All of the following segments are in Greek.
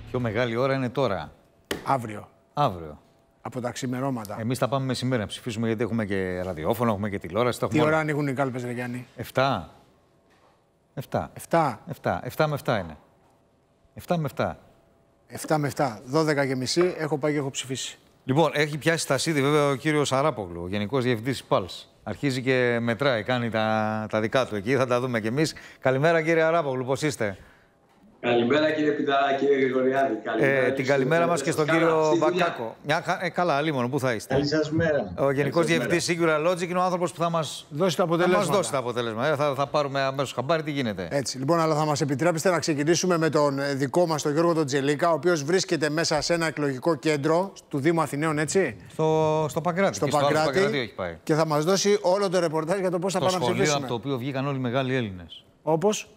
Πιο μεγάλη ώρα είναι τώρα. Αύριο. Αύριο. Από τα ξημερώματα. Εμείς θα πάμε μεσημέρι να ψηφίσουμε γιατί έχουμε και ραδιόφωνο, έχουμε και τηλεόραση. Τι ώρα ανοίγουν οι κάλπες, ρε Γιάννη? 7. 7. 7 με 7 είναι. 7 με 7. 7 με 7. 12:30 έχω πάει και έχω ψηφίσει. Λοιπόν, έχει πιάσει στασίδι βέβαια ο κύριος Αράπογλου, ο Γενικός Διευθυντής ΠΑΛΣ. Αρχίζει και μετράει, κάνει τα δικά του εκεί, θα τα δούμε κι εμείς. Καλημέρα κύριε Αράπογλου, πώς είστε? Καλημέρα κύριε Πιτά, κύριε Γρηγοριάδη. Την καλημέρα μας και στον κύριο Μπακάκο. Καλά, αλίμονο, πού θα είστε? Καλή σας μέρα. Ο Γενικός Διευθυντής Singular Logic είναι ο άνθρωπος που θα μας δώσει τα αποτελέσματα. Θα μας δώσει τα αποτελέσματα. Θα πάρουμε αμέσως χαμπάρι τι γίνεται. Έτσι, λοιπόν, αλλά θα μας επιτρέψετε να ξεκινήσουμε με τον δικό μας, τον Γιώργο τον Τζελίκα, ο οποίος βρίσκεται μέσα σε ένα εκλογικό κέντρο του Δήμου Αθηναίων, έτσι. Στο Παγκράτη. Στο Παγκράτη. Έχει πάει. Και θα μας δώσει όλο το ρεπορτάζ για το πώς θα πάμε να ψηφίσουμε. Το σχολείο από το οποίο βγήκαν όλοι οι μεγάλοι Έλληνες. Όπως?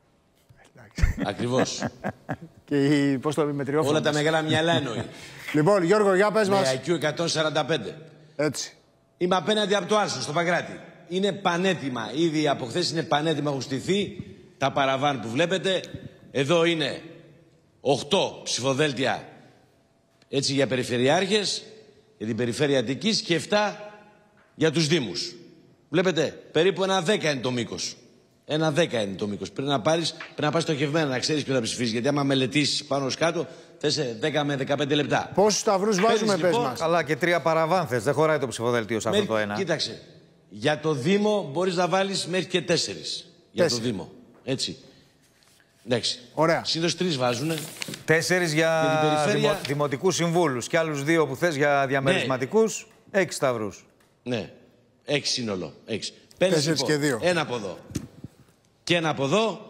Ακριβώς. Και πώς το μετριόφωνο. Όλα τα μεγάλα μυαλά εννοεί. Λοιπόν, Γιώργο, για πες μας. Με IQ 145. Έτσι. Είμαι απέναντι από το Άλσο, στο Παγκράτη. Είναι πανέτοιμα. Ήδη από χθες είναι πανέτοιμα. Έχουν στηθεί τα παραβάν που βλέπετε. Εδώ είναι 8 ψηφοδέλτια έτσι για περιφερειάρχες, για την περιφέρεια Αττικής και 7 για τους Δήμους. Βλέπετε, περίπου ένα 10 είναι το μήκος. Ένα 10 είναι το μήκος. Πρέπει να πάρεις στοχευμένα, να ξέρεις ποιο θα ψηφίσεις. Γιατί άμα μελετήσεις πάνω κάτω, θες 10 με 15 λεπτά. Πόσους σταυρούς βάζουμε, πες λοιπόν, μας? Καλά, και 3 παραβάνθες. Δεν χωράει το ψηφοδέλτιο σε αυτό το ένα. Κοίταξε. Για το Δήμο μπορείς να βάλεις μέχρι και 4. Για το Δήμο. Έτσι. Εντάξει. Ωραία. Συνήθως 3 βάζουνε. 4 για την περιφέρεια... δημοτικούς συμβούλους και άλλους 2 που θες για διαμερισματικούς. 6 σταυρούς. Ναι. 6 σύνολο. 6. 4 και 2. Ένα από εδώ. Και ένα από εδώ.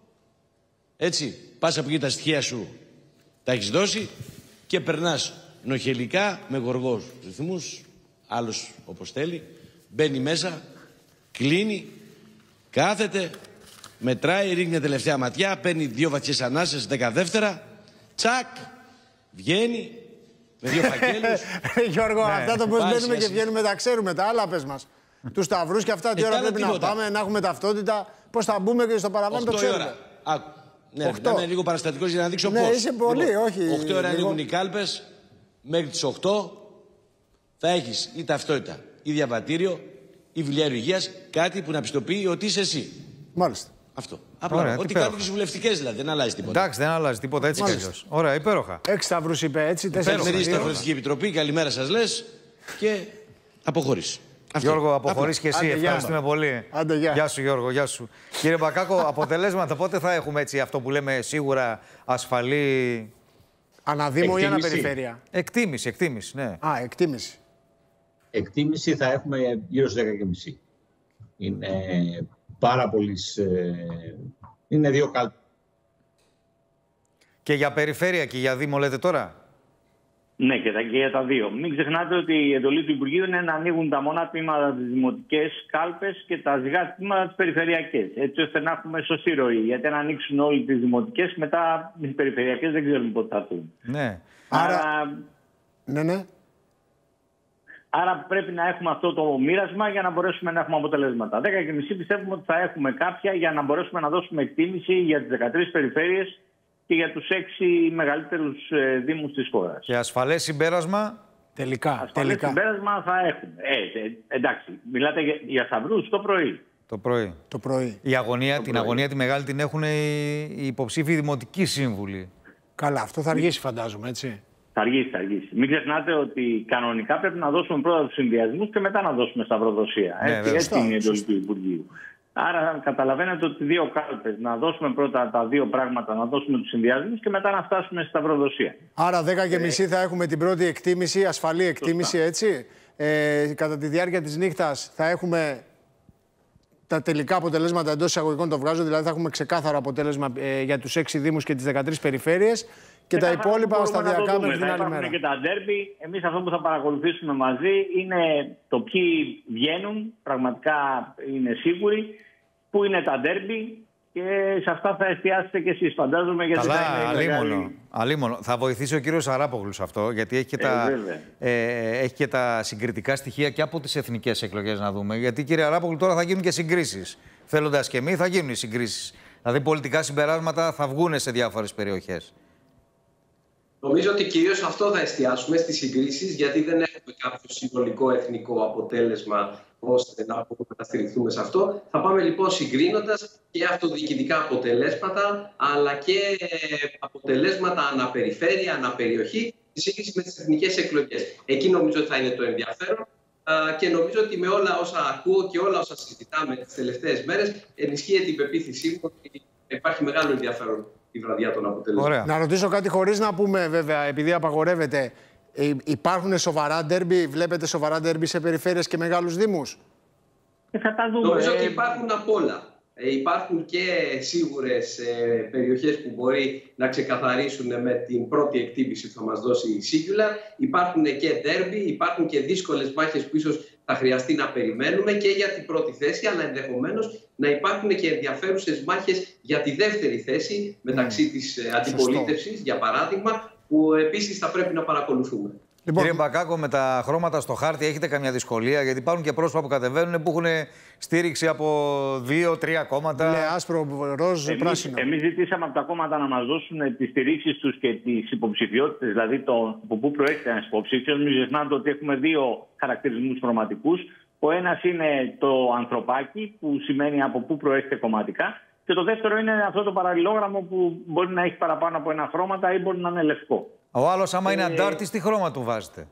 Έτσι. Πας από εκεί τα στοιχεία σου. Τα έχεις δώσει. Και περνάς νοχελικά με γοργούς ρυθμούς. Άλλος όπως θέλει. Μπαίνει μέσα. Κλείνει. Κάθεται. Μετράει. Ρίχνει μια τελευταία ματιά. Παίρνει 2 βαθιές ανάσες. 10 δεύτερα. Τσακ. Βγαίνει. Με 2 φακέλους. Γιώργο, αυτά το πώς μπαίνουμε και βγαίνουμε τα ξέρουμε. Τα άλλα πες μας. Τους σταυρούς και αυτά, τι ώρα πρέπει να πάμε, να έχουμε ταυτότητα. Πώς θα μπούμε και στο παραπάνω το ξέρουμε. Ναι, να είμαι λίγο παραστατικός για να δείξω πώς. Ναι, είσαι πολύ, όχι. 8 ώρα ανοίγουν οι κάλπες, μέχρι τις 8 θα έχεις ή ταυτότητα ή διαβατήριο ή βιβλιάριο υγείας, κάτι που να πιστοποιεί ότι είσαι εσύ. Μάλιστα. Αυτό. Απλά. Ό,τι κάνουν τις βουλευτικές δηλαδή, δεν αλλάζει τίποτα. Εντάξει, δεν αλλάζει τίποτα έτσι κι αλλιώς. Ωραία, υπέροχα. 6 σταυρούς είπε έτσι, 4 σταυρούς. Μερίζει στην Ευρωπαϊκή Επιτροπή, καλημέρα σας λες και αποχωρείς. Γιώργο, αποχωρείς και εσύ. Ευχαριστούμε πολύ. Άντε, γεια. Γεια σου, Γιώργο, γεια σου. Κύριε Μπακάκο, αποτελέσματα πότε θα έχουμε έτσι αυτό που λέμε σίγουρα ασφαλή. Αναδήμο ή αναπεριφέρεια? Εκτίμηση, ναι. Α, εκτίμηση. Εκτίμηση θα έχουμε γύρω στις 10:30. Είναι πάρα πολύ. Είναι 2 κάλπες. Και για περιφέρεια και για Δήμο λέτε τώρα? Ναι, και για τα δύο. Μην ξεχνάτε ότι η εντολή του Υπουργείου είναι να ανοίγουν τα μονά τμήματα τις δημοτικές κάλπες και τα ζυγά τμήματα τις περιφερειακές. Έτσι ώστε να έχουμε σωστή ροή. Γιατί αν ανοίξουν όλοι τις δημοτικές, μετά τις περιφερειακές δεν ξέρουμε πότε θα έρθουν. Ναι. Ναι. Άρα πρέπει να έχουμε αυτό το μοίρασμα για να μπορέσουμε να έχουμε αποτελέσματα. 10:30 πιστεύουμε ότι θα έχουμε κάποια για να μπορέσουμε να δώσουμε εκτίμηση για τις 13 περιφέρειες και για τους 6 μεγαλύτερους δήμους της χώρας. Και ασφαλές συμπέρασμα? Τελικά. Συμπέρασμα θα έχουμε. Εντάξει, μιλάτε για σταυρούς το πρωί. Το πρωί. Την αγωνία τη μεγάλη την έχουν οι υποψήφοι δημοτικοί σύμβουλοι. Καλά, αυτό θα αργήσει φαντάζομαι, έτσι. Θα αργήσει. Μην ξεχνάτε ότι κανονικά πρέπει να δώσουμε πρώτα τους συνδυασμούς και μετά να δώσουμε σταυροδοσία. Έτσι είναι η εντολή του Υπουργείου. Άρα καταλαβαίνετε ότι 2 κάλπες, να δώσουμε πρώτα τα 2 πράγματα, να δώσουμε τους συνδυασμούς και μετά να φτάσουμε στη σταυροδοσία. Άρα 10:30 θα έχουμε την πρώτη εκτίμηση, ασφαλή εκτίμηση, έτσι. Κατά τη διάρκεια της νύχτας θα έχουμε τα τελικά αποτελέσματα εντός εισαγωγικών, το βγάζω, δηλαδή θα έχουμε ξεκάθαρο αποτέλεσμα για τους 6 δήμους και τις 13 περιφέρειες και τα υπόλοιπα σταδιακά μέχρι την άλλη μέρα. Και τα ντέρμπι, εμείς αυτό που θα παρακολουθήσουμε μαζί είναι το ποιοι βγαίνουν, πραγματικά είναι σίγουροι, πού είναι τα ντέρμπι και σε αυτά θα εστιάσετε κι εσείς, φαντάζομαι. Γιατί αλίμονο. Θα βοηθήσει ο κύριος Αράπογλους αυτό, γιατί έχει και τα συγκριτικά στοιχεία και από τις εθνικές εκλογές να δούμε. Γιατί κύριε Αράπογλου τώρα θα γίνουν και συγκρίσεις. Θέλοντας και εμείς θα γίνουν οι συγκρίσεις. Δηλαδή πολιτικά συμπεράσματα θα βγουν σε διάφορες περιοχές. Νομίζω ότι κυρίως αυτό θα εστιάσουμε στις συγκρίσεις, γιατί δεν έχουμε κάποιο συνολικό εθνικό αποτέλεσμα ώστε να μπορούμε να στηριχθούμε σε αυτό. Θα πάμε λοιπόν συγκρίνοντας και αυτοδιοικητικά αποτελέσματα, αλλά και αποτελέσματα αναπεριφέρεια, αναπεριοχή, στη σύγκριση με τις εθνικές εκλογές. Εκεί νομίζω ότι θα είναι το ενδιαφέρον. Και νομίζω ότι με όλα όσα ακούω και όλα όσα συζητάμε τις τελευταίες μέρες, ενισχύεται η πεποίθησή μου ότι υπάρχει μεγάλο ενδιαφέρον τη βραδιά των αποτελεσμάτων. Να ρωτήσω κάτι χωρίς να πούμε, βέβαια, επειδή απαγορεύεται, υπάρχουν σοβαρά ντέρμπι, βλέπετε σοβαρά ντέρμπι σε περιφέρειες και μεγάλους δήμους? Θα τα δούμε. Νομίζω ότι υπάρχουν απ' όλα. Υπάρχουν και σίγουρες περιοχές που μπορεί να ξεκαθαρίσουν με την πρώτη εκτίμηση που θα μας δώσει η Singular. Υπάρχουν και ντέρμπι, υπάρχουν και δύσκολες μάχες που ίσως θα χρειαστεί να περιμένουμε και για την πρώτη θέση, αλλά ενδεχομένως να υπάρχουν και ενδιαφέρουσες μάχες για τη δεύτερη θέση μεταξύ της αντιπολίτευσης, για παράδειγμα, που επίσης θα πρέπει να παρακολουθούμε. Λοιπόν, κύριε Μπακάκο, με τα χρώματα στο χάρτη έχετε καμιά δυσκολία? Γιατί υπάρχουν και πρόσωπα που κατεβαίνουν που έχουν στήριξη από 2-3 κόμματα. Ναι, άσπρο, ροζ, πράσινο. Εμείς ζητήσαμε από τα κόμματα να μας δώσουν τις στηρίξεις τους και τις υποψηφιότητες, δηλαδή από πού προέρχεται ένας υποψήφιος. Μην ξεχνάτε ότι έχουμε δύο χαρακτηρισμούς χρωματικούς. Ο ένας είναι το ανθρωπάκι, που σημαίνει από πού προέρχεται κομματικά. Και το δεύτερο είναι αυτό το παραλληλόγραμμο που μπορεί να έχει παραπάνω από ένα χρώματα ή μπορεί να είναι λευκό. Ο άλλος, άμα είναι αντάρτης, τι χρώμα του βάζετε?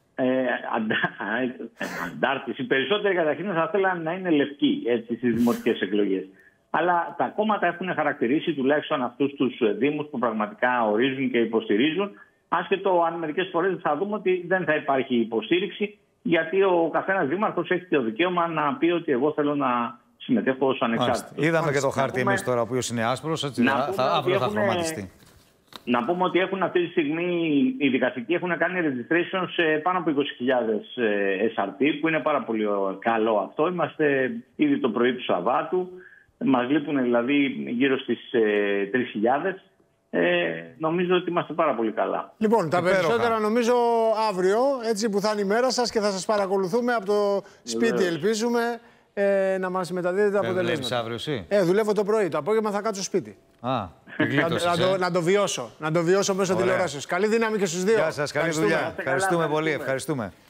Αντάρτης. Οι περισσότεροι καταρχήν θα θέλανε να είναι λευκοί στις δημοτικές εκλογές. Αλλά τα κόμματα έχουν χαρακτηρίσει τουλάχιστον αυτούς τους δήμους που πραγματικά ορίζουν και υποστηρίζουν. Άσχετο αν μερικές φορές θα δούμε ότι δεν θα υπάρχει υποστήριξη, γιατί ο καθένας δήμαρχος έχει το δικαίωμα να πει ότι εγώ θέλω να συμμετέχω ως ανεξάρτητος. Είδαμε και το χάρτη εμείς τώρα, ο οποίος είναι άσπρος, αύριο θα χρωματιστεί. Να πούμε ότι έχουν αυτή τη στιγμή οι δικαστικοί έχουν κάνει registration σε πάνω από 20.000 SRT, που είναι πάρα πολύ καλό αυτό. Είμαστε ήδη το πρωί του Σαββάτου. Μας λείπουν δηλαδή γύρω στις 3.000. Νομίζω ότι είμαστε πάρα πολύ καλά. Λοιπόν, τα περισσότερα νομίζω αύριο, έτσι που θα είναι η μέρα σας και θα σας παρακολουθούμε από το σπίτι, ελπίζουμε. Να μας μεταδίδετε τα αποτελέσματα. Δουλεύεις αύριο εσύ? Δουλεύω το πρωί. Το απόγευμα θα κάτσω σπίτι. Να το βιώσω. Να το βιώσω μέσω τηλεοράσεως. Καλή δύναμη και στους δύο. Γεια σας, καλή δουλειά. Ευχαριστούμε πολύ. Ευχαριστούμε.